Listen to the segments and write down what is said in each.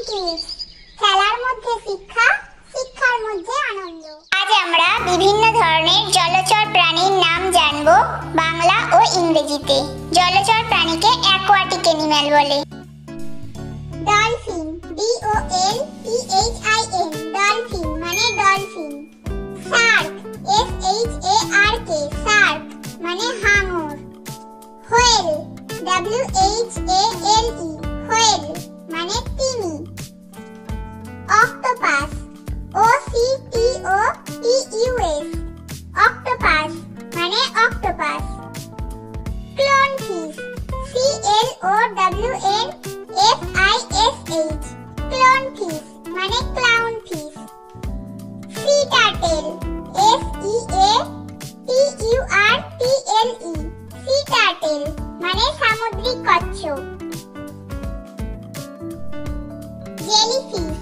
কিউজ, খেলার মধ্যে শিক্ষা, শিক্ষার মধ্যে আনন্দ। আজ আমরা বিভিন্ন ধরনের জলচর প্রাণীর নাম জানব বাংলা ও ইংরেজিতে। জলচর প্রাণীকে অ্যাকোয়াটিক অ্যানিম্যাল বলে। ডলফিন, DOLPHIN, ডলফিন মানে ডলফিন। শার্ক, SHARK, শার্ক মানে হাঙর। হোয়েল, WHALE, হোয়েল মানে তিমি। অক্টোপাস, OCTOPUS, অক্টোপাস মানে অক্টোপাস। ক্লোনফিশ, CLOWNFISH, ক্লোনফিশ মানে clownfish. Sea turtle, SEATURTLE, sea turtle মানে সামুদ্রিক কচ্ছপ। জেলিফিশ,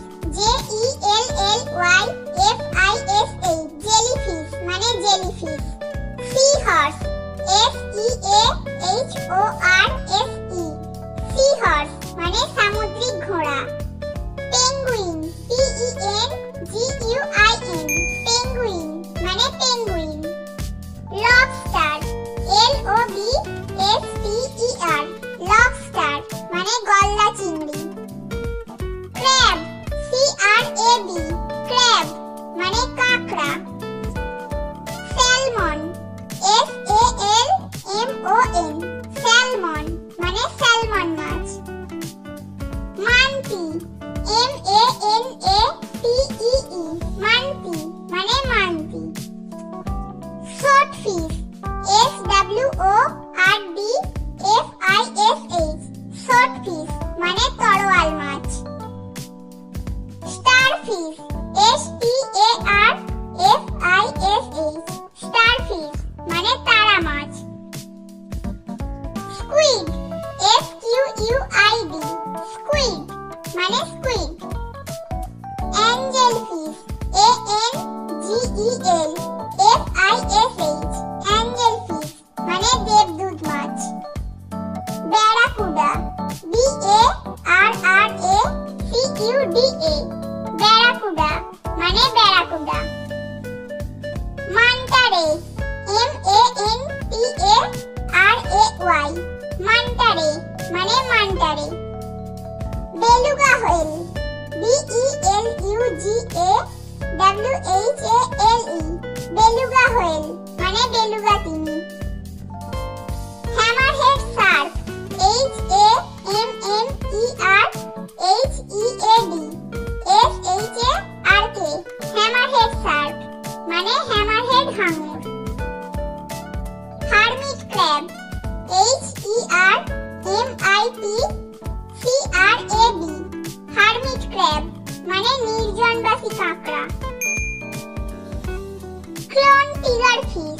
JELLYFISH, জেলিফিশ মানে jellyfish. Seahorse, SEAHORSE, seahorse মানে সামুদ্রিক ঘোড়া। পেঙ্গুইন, PENGUIN, পেঙ্গুইন মানে পেঙ্গুইন। লবস্টার, LOBSTER, লবস্টার মানে গলদা চিংড়ি। ক্র্যাব, CRAB, ক্র্যাব মানে কাঁকড়া। স্যালমন, SALMON, স্যালমন মানে স্যালমন মাছ। মান্টি, MANATEE, মান্টি মানে মান্টি। সোটফিশ, SWORDFISH, সোটফিশ মানে তরোয়াল মাছ। স্টারফিশ, STARFISH, স্টারফিশ মানে তারা মাছ। স্কুইড, SQUID, স্কুইড মানে স্কুইড। অ্যাঞ্জেলফিশ, ANGELFISH, অ্যাঞ্জেলফিশ মানে দেবদূত মাছ। ব্যারাকুডা, BARRACUDA, ব্যারাকুডা মানে ব্যারাকুডা। মান্টারে, MANTARAY, মান্টারে মানে manta ray. Beluga whale, BELUGAWHALE, beluga whale মানে বেলুগা তিমি। Hammerhead shark, HAMMERHEAD, hammerhead shark মানে হ্যামারহেড হাঙর। Hermit crab, HERMITCRAB, hermit crab মানে নির্জনবাসী কাঁকড়া। Clown tiger fish,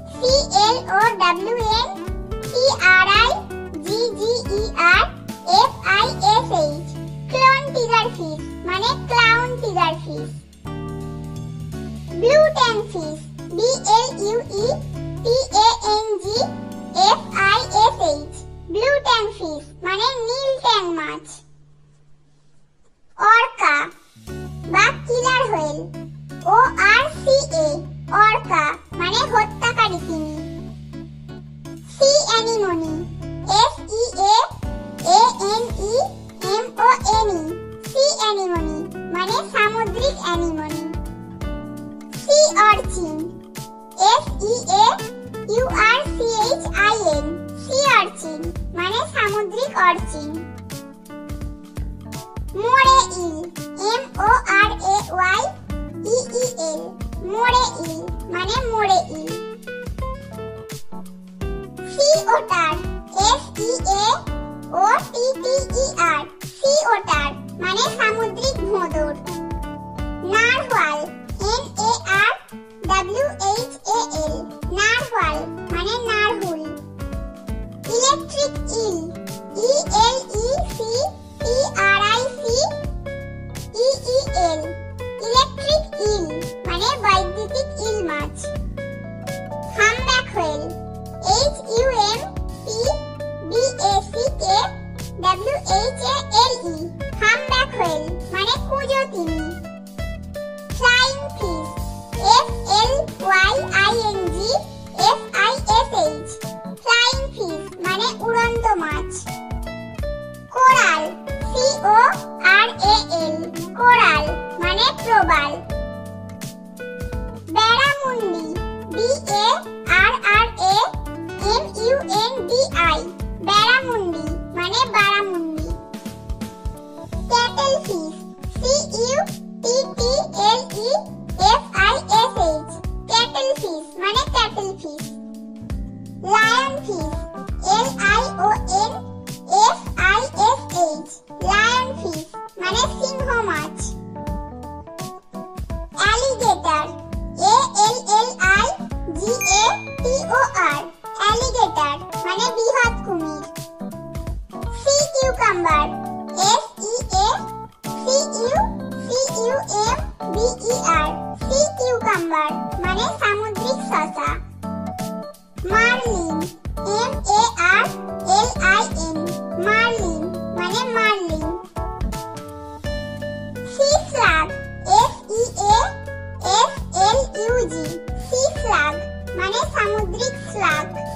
CLONTIGERFISH, clown tiger fish মানে clown tiger fish. Blue tang fish, BLUETANGFISH, blue tang fish মানে নীল ট্যাং মাছ। Orca বা কিলার হোয়েল, ORCA, অর্কা মানে হত্যাকারী তিমি। Sea anemone, SEAANEMONE, sea anemone মানে সামুদ্রিক anemone. Sea urchin, SEAURCHIN, sea urchin মানে সামুদ্রিক অর্চিন। মোরে ইল, MORAYEEL, মোরে ইল মানে moray eel. Sea otter, SEAOTTER, sea otter মানে সামুদ্রিক ভোঁদড়। নারওয়াল, NARWHAL, নারওয়াল মানে narwhal. Electric eel, ELECTRICEEL, electric eel মানে বৈদ্যুতিক ইল মাছ। Humpback whale, HUMPBACKWHALE, humpback whale মানে প্রবাল। ব্যারামুন্ডি BARRAMUNDI ব্যারামুন্ডি মানে barramundi. Cuttlefish CUTTLEFISH cuttlefish মানে cuttlefish. Lionfish LIONFISH lionfish মানে সিংহ মাছ। অ্যালিগেটর ALLIGATOR অ্যালিগেটর মানে বৃহৎ কুমির। Sea cucumber SEACUCUMBER sea cucumber মানে সামুদ্রিক শসা। মার্লিন MARLIN মার্লিন মানে marlin. Sea slug SEASLUG sea slug মানে সামুদ্রিক স্লাগ।